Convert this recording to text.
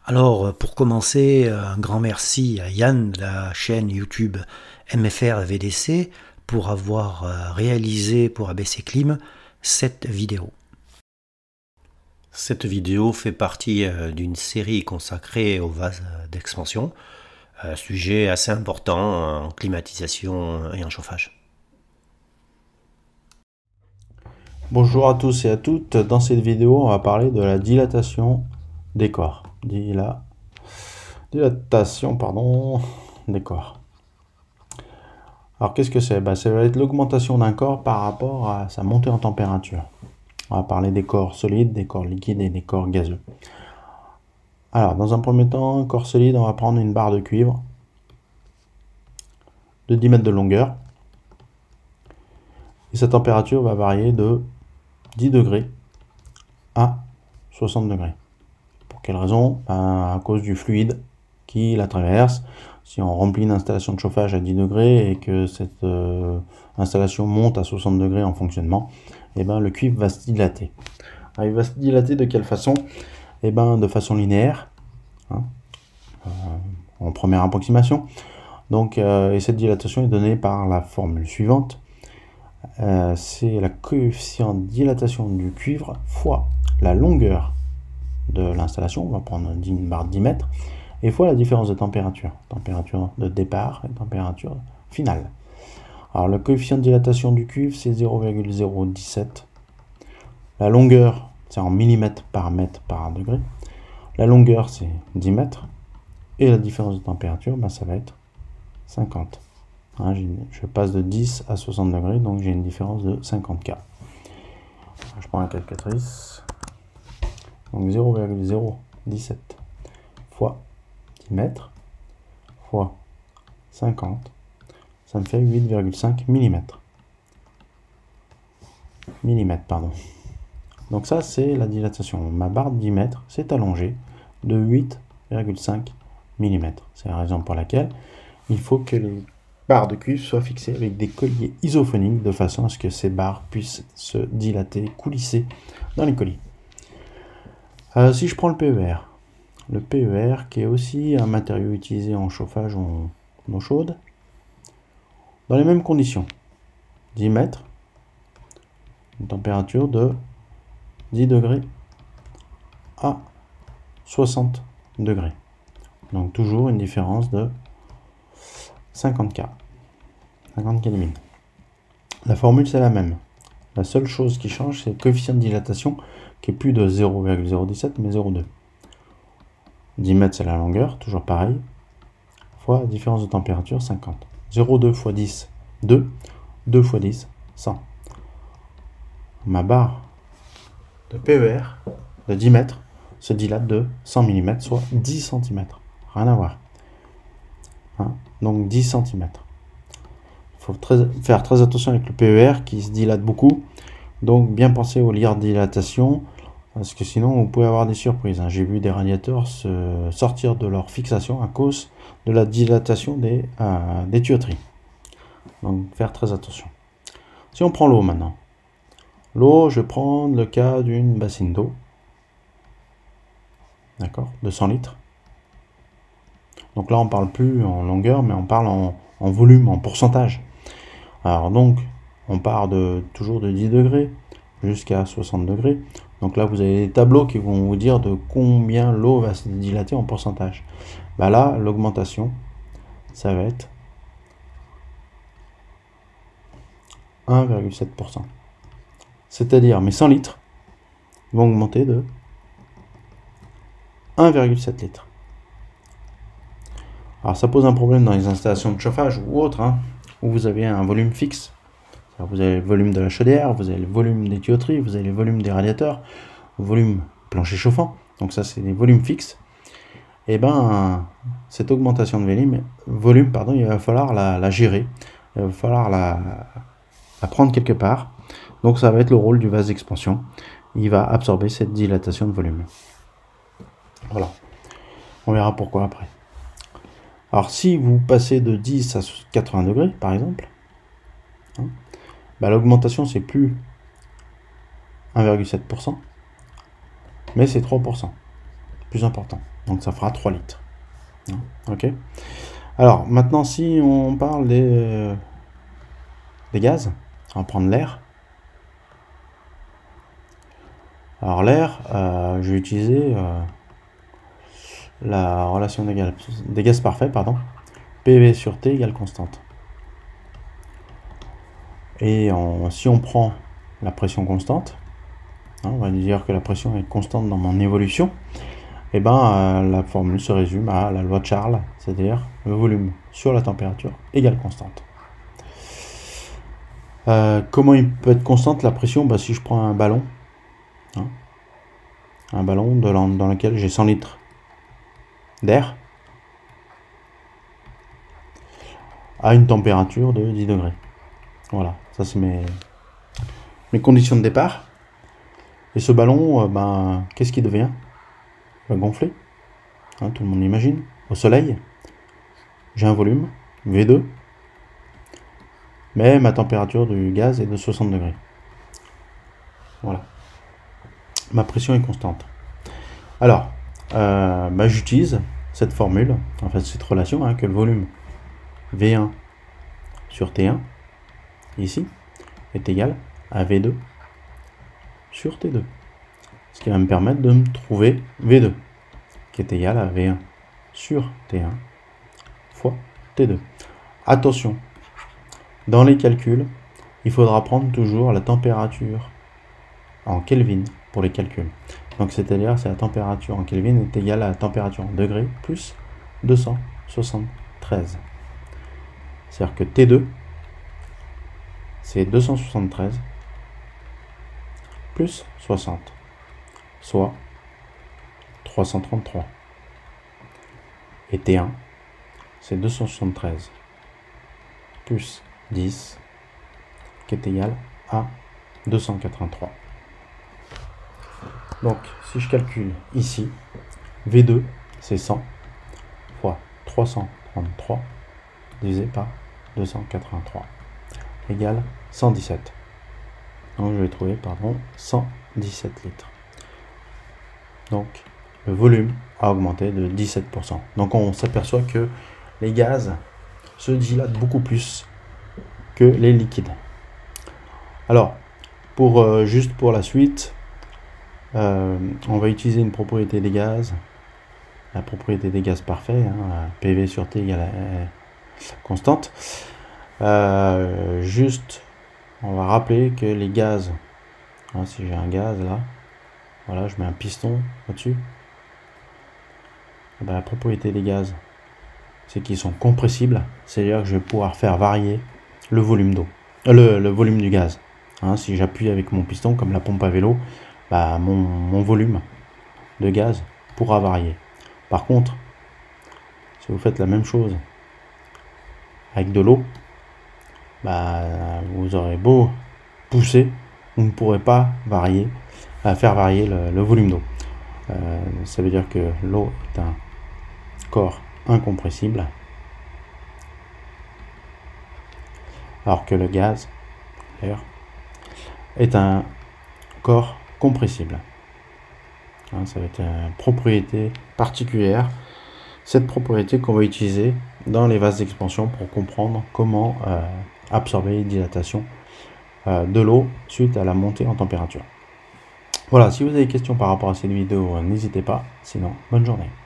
Alors, pour commencer, un grand merci à Yann de la chaîne YouTube MFR VDC pour avoir réalisé pour ABC Clim cette vidéo. Cette vidéo fait partie d'une série consacrée au vase d'expansion, sujet assez important en climatisation et en chauffage. Bonjour à tous et à toutes, dans cette vidéo on va parler de la dilatation des corps. Dilatation des corps. Alors qu'est-ce que c'est? Ça va être l'augmentation d'un corps par rapport à sa montée en température. On va parler des corps solides, des corps liquides et des corps gazeux. Alors dans un premier temps, corps solide, on va prendre une barre de cuivre de 10 mètres de longueur. Et sa température va varier de 10 degrés à 60 degrés. Pour quelle raison? À cause du fluide qui la traverse. Si on remplit une installation de chauffage à 10 degrés et que cette installation monte à 60 degrés en fonctionnement, le cuivre va se dilater. Alors, il va se dilater de quelle façon? De façon linéaire, en première approximation. Donc, et cette dilatation est donnée par la formule suivante. C'est la coefficient de dilatation du cuivre fois la longueur de l'installation, on va prendre une barre de 10 mètres, et fois la différence de température de départ et température finale. Alors le coefficient de dilatation du cuivre c'est 0,017. La longueur c'est en millimètres par mètre par degré. La longueur c'est 10 mètres. Et la différence de température, ça va être 50. Je passe de 10 à 60 degrés, donc j'ai une différence de 50 K. Je prends la calculatrice. Donc 0,017 fois 10 mètres fois 50, ça me fait 8,5 mm. Donc ça, c'est la dilatation. Ma barre de 10 mètres s'est allongée de 8,5 mm. C'est la raison pour laquelle il faut que les barres de cuivre soient fixées avec des colliers isophoniques de façon à ce que ces barres puissent se dilater, coulisser dans les colliers. Si je prends le PER qui est aussi un matériau utilisé en chauffage en eau chaude, dans les mêmes conditions, 10 mètres, une température de 10 degrés à 60 degrés. Donc toujours une différence de 50 K. 50 Kelvin. La formule c'est la même. La seule chose qui change c'est le coefficient de dilatation qui est plus de 0,017 mais 0,2. 10 mètres c'est la longueur, toujours pareil, fois la différence de température 50. 0,2 fois 10, 2. 2 fois 10, 100. Ma barre de PER de 10 mètres se dilate de 100 mm, soit 10 cm. Rien à voir. Donc 10 cm. Il faut faire très attention avec le PER qui se dilate beaucoup. Donc bien penser aux lières de dilatation, parce que sinon vous pouvez avoir des surprises. J'ai vu des radiateurs sortir de leur fixation à cause de la dilatation des tuyauteries. Donc faire très attention. Si on prend l'eau maintenant. L'eau, je vais prendre le cas d'une bassine d'eau. D'accord, de 100 litres. Donc là on parle plus en longueur, mais on parle en volume, en pourcentage. Alors donc, on part toujours de 10 degrés jusqu'à 60 degrés. Donc là, vous avez des tableaux qui vont vous dire de combien l'eau va se dilater en pourcentage. Là, l'augmentation, ça va être 1,7%. C'est-à-dire, mes 100 litres vont augmenter de 1,7 litres. Alors ça pose un problème dans les installations de chauffage ou autres, où vous avez un volume fixe. Alors, vous avez le volume de la chaudière, vous avez le volume des tuyauteries, vous avez le volume des radiateurs, le volume plancher chauffant. Donc ça, c'est des volumes fixes. Et cette augmentation de volume, il va falloir la gérer. Il va falloir la prendre quelque part. Donc ça va être le rôle du vase d'expansion. Il va absorber cette dilatation de volume. Voilà. On verra pourquoi après. Alors si vous passez de 10 à 80 degrés, par exemple, l'augmentation c'est plus 1,7%, mais c'est 3%. plus important. Donc ça fera 3 litres. Ok. Alors maintenant, si on parle des gaz, on va prendre l'air. Alors l'air, je vais utiliser la relation des gaz parfaits, pardon. PV sur T égale constante. Et si on prend la pression constante, on va dire que la pression est constante dans mon évolution, et la formule se résume à la loi de Charles, c'est-à-dire le volume sur la température égale constante. Comment il peut être constante la pression? Si je prends un ballon, dans lequel j'ai 100 litres d'air à une température de 10 degrés. Voilà, ça c'est mes conditions de départ. Et ce ballon, qu'est-ce qu'il devient? Il va gonfler, tout le monde l'imagine, au soleil. J'ai un volume, V2, mais ma température du gaz est de 60 degrés. Voilà. Ma pression est constante. Alors, j'utilise cette formule, en fait cette relation, que le volume V1 sur T1, ici, est égal à V2 sur T2. Ce qui va me permettre de me trouver V2, qui est égal à V1 sur T1 fois T2. Attention, dans les calculs, il faudra prendre toujours la température en Kelvin pour les calculs. Donc c'est-à-dire que la température en Kelvin est égale à la température en degrés plus 273. C'est-à-dire que T2, c'est 273 plus 60, soit 333. Et T1, c'est 273 plus 10, qui est égal à 283. Donc, si je calcule ici, V2, c'est 100 fois 333 divisé par 283 égale 117. Donc, je vais trouver, 117 litres. Donc, le volume a augmenté de 17%. Donc, on s'aperçoit que les gaz se dilatent beaucoup plus que les liquides. Alors, juste pour la suite, on va utiliser une propriété des gaz, la propriété des gaz parfaits, PV sur T égale constante. Juste, on va rappeler que les gaz, si j'ai un gaz là, voilà, je mets un piston au-dessus, la propriété des gaz, c'est qu'ils sont compressibles, c'est-à-dire que je vais pouvoir faire varier le volume d'eau, le volume du gaz. Si j'appuie avec mon piston, comme la pompe à vélo, mon volume de gaz pourra varier. Par contre, si vous faites la même chose avec de l'eau, vous aurez beau pousser, vous ne pourrez pas faire varier le volume d'eau. Ça veut dire que l'eau est un corps incompressible, alors que le gaz, l'air, est un corps compressible. Ça va être une propriété particulière, cette propriété qu'on va utiliser dans les vases d'expansion pour comprendre comment absorber les dilatations de l'eau suite à la montée en température. Voilà, si vous avez des questions par rapport à cette vidéo, n'hésitez pas, sinon bonne journée.